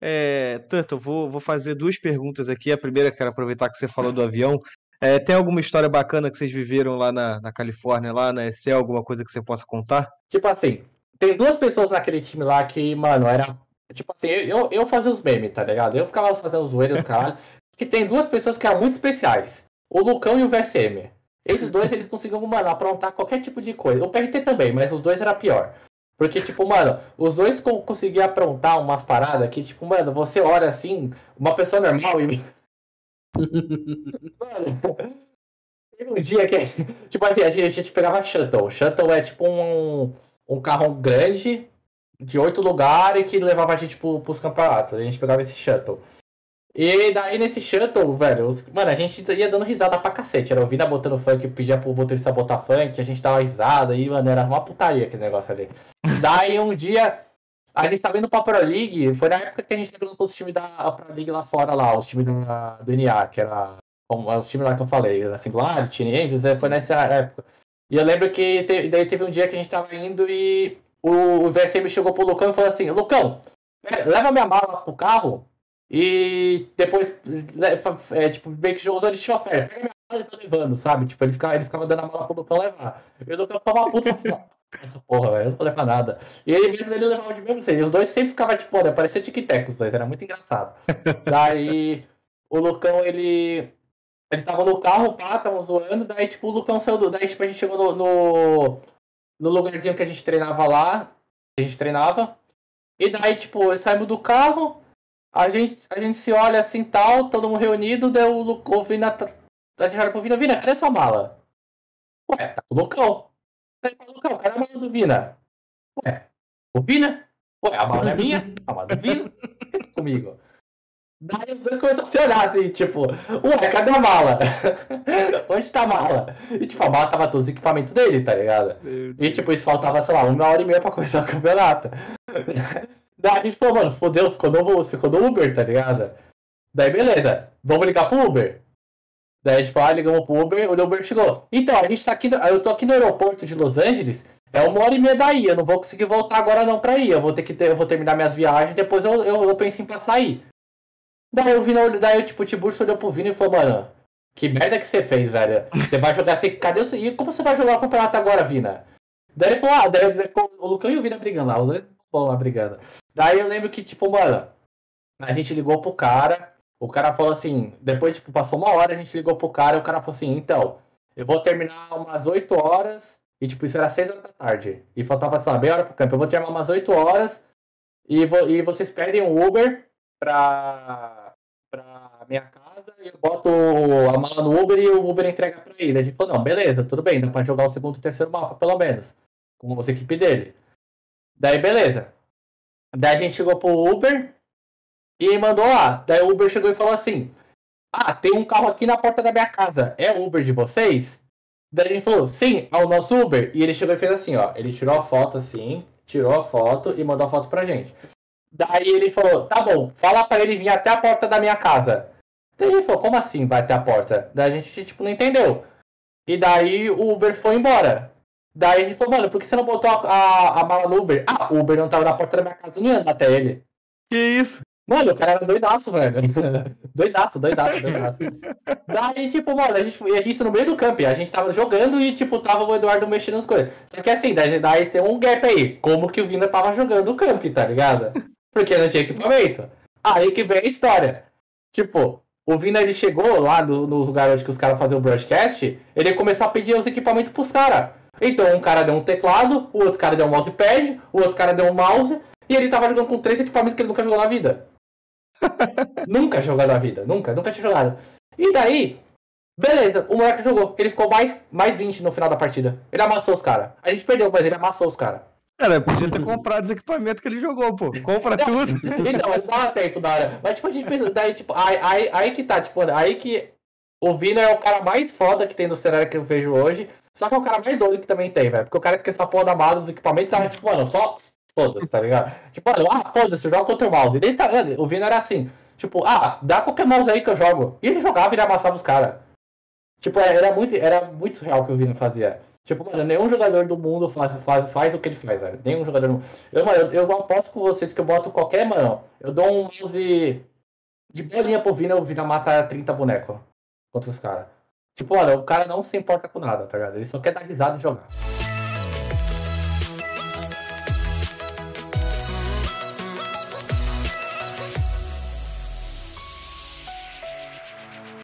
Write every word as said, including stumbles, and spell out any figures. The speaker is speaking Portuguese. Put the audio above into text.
É, tanto, eu vou, vou fazer duas perguntas aqui. A primeira, quero aproveitar que você falou do avião. É, tem alguma história bacana que vocês viveram lá na, na Califórnia, lá na E C L, alguma coisa que você possa contar? Tipo assim, tem duas pessoas naquele time lá que, mano, era. Tipo assim, eu, eu fazia os memes, tá ligado? Eu ficava fazendo os zoeiros, caralho. Que tem duas pessoas que eram muito especiais: o Lucão e o V S M. Esses dois, eles conseguiam, mano, aprontar qualquer tipo de coisa. O P R T também, mas os dois era pior. Porque, tipo, mano, os dois co- conseguiam aprontar umas paradas que, tipo, mano, você olha assim, uma pessoa normal e. Mano, teve um dia que, tipo assim, a gente, a gente pegava shuttle. Shuttle é tipo um, um carro grande de oito lugares que levava a gente pro, pros campeonatos. A gente pegava esse shuttle. E daí nesse shuttle, velho, os- mano, a gente ia dando risada pra cacete. Era o Vina botando funk, pedia pro motorista botar funk, a gente dava risada e, mano, era uma putaria aquele negócio ali. Daí um dia, a gente tava indo pra Pro League, foi na época que a gente tava com os times da Pro League lá fora, lá, os times da, do N A, que era como, os times lá que eu falei, da Singularity, Envies, foi nessa época. E eu lembro que te- daí teve um dia que a gente tava indo e o, o V S M chegou pro Lucão e falou assim: Lucão, pega- leva minha mala pro carro e depois, le- é, tipo, meio que usou de chofer, pega minha mala e tá levando, sabe? Tipo, ele ficava, ele ficava dando a mala pro Lucão levar. E o Lucão ficava puto assim: não, essa porra, velho, eu não vou levar nada. E ele mesmo ele levava de mesmo assim, os dois sempre ficavam, tipo, olha, parecia tic-tac os dois, era muito engraçado. Daí o Lucão, ele. Eles estavam no carro, pá, estavam zoando, daí tipo o Lucão saiu do. Daí tipo, a gente chegou no, no, no lugarzinho que a gente treinava lá. A gente treinava. E daí, tipo, saímos do carro, a gente, a gente se olha assim tal, todo mundo reunido, daí o, Lu- o Vina. tá- A gente olha pro Vina, Vina, cadê sua mala? Ué, tá com o Lucão. Daí fala, Lucão, cadê a mala do Vina? Ué, o Vina? Ué, a mala não é minha? A mala do Vina? Comigo. Daí os dois começaram a se olhar assim, tipo, ué, cadê a mala? Onde tá a mala? E tipo, a mala tava todos os equipamentos dele, tá ligado? Meu E Deus. tipo, isso faltava, sei lá, uma hora e meia pra começar o campeonato. Daí a gente falou, mano, fodeu, ficou no, ficou no Uber, tá ligado? Daí beleza, vamos ligar pro Uber. Daí a gente falou, ah, ligamos pro Uber, o Uber chegou. Então, a gente tá aqui, no- eu tô aqui no aeroporto de Los Angeles, é uma hora e meia daí, eu não vou conseguir voltar agora não pra ir, eu vou ter que ter, eu vou terminar minhas viagens, depois eu, eu, eu penso em passar aí. Daí o Vina, daí tipo, o Tiburcio olhou pro Vina e falou, mano, que merda que você fez, velho. Você vai jogar assim, cadê o... E como você vai jogar o campeonato agora, Vina? Daí ele falou, ah, daí eu dizer que o Lucão e o Vina brigando lá, os dois vão lá brigando. Daí eu lembro que, tipo, mano, a gente ligou pro cara, o cara falou assim, depois, tipo, passou uma hora, a gente ligou pro cara e o cara falou assim, então, eu vou terminar umas oito horas, e tipo, isso era seis horas da tarde, e faltava, sei lá, meia hora pro campo, eu vou terminar umas oito horas, e, vou, e vocês pedem um Uber pra, pra minha casa e eu boto a mala no Uber e o Uber entrega pra ele. A gente falou, não, beleza, tudo bem, dá pra jogar o segundo e terceiro mapa, pelo menos. Com a equipe dele. Daí, beleza. Daí a gente chegou pro Uber e mandou lá. Daí o Uber chegou e falou assim, ah, tem um carro aqui na porta da minha casa, é o Uber de vocês? Daí a gente falou, sim, é o nosso Uber. E ele chegou e fez assim, ó, ele tirou a foto assim, tirou a foto e mandou a foto pra gente. Daí ele falou, tá bom, fala pra ele vir até a porta da minha casa. Daí ele falou, como assim vai até a porta? Daí a gente, tipo, não entendeu. E daí o Uber foi embora. Daí a gente falou, mano, por que você não botou a, a, a mala no Uber? Ah, o Uber não tava na porta da minha casa, eu não ia andar até ele. Que isso? Mano, o cara era doidaço, velho. doidaço, doidaço, doidaço. Daí, tipo, mano, a gente, a gente no meio do camp, a gente tava jogando e, tipo, tava o Eduardo mexendo nas coisas. Só que assim, daí, daí tem um gap aí. Como que o Vina tava jogando o camp, tá ligado? Porque não tinha equipamento. Aí que vem a história. Tipo, o Vina, ele chegou lá no, no lugar onde que os caras faziam o broadcast, ele começou a pedir os equipamentos pros caras. Então, um cara deu um teclado, o outro cara deu um mousepad, o outro cara deu um mouse, e ele tava jogando com três equipamentos que ele nunca jogou na vida. Nunca jogou na vida, nunca, nunca tinha jogado. E daí, beleza, o moleque jogou. Ele ficou mais, mais vinte no final da partida. Ele amassou os caras. A gente perdeu, mas ele amassou os caras. Cara, podia ter comprado os equipamentos que ele jogou, pô. Compra tudo. Então, não dava tempo da hora. Mas tipo, a gente pensa, daí, tipo, aí, aí, aí que tá, tipo, aí que o Vina é o cara mais foda que tem no cenário que eu vejo hoje. Só que é o cara mais doido que também tem, velho. Porque o cara esquece essa porra da mala dos equipamentos, tá, tipo, mano, só foda-se, tá ligado? Tipo, mano, ah, foda-se, joga contra o mouse. Ele tá, o Vina era assim, tipo, ah, dá qualquer mouse aí que eu jogo. E ele jogava e ele amassava os caras. Tipo, era muito, era muito surreal o que o Vina fazia. Tipo, mano, nenhum jogador do mundo faz, faz, faz o que ele faz, velho. Nenhum jogador do mundo. Eu, mano, eu, eu aposto com vocês que eu boto qualquer, mano. Eu dou um mouse de bolinha pro Vina, o Vina mata trinta bonecos contra os caras. Tipo, olha, o cara não se importa com nada, tá ligado? Ele só quer dar risada e jogar.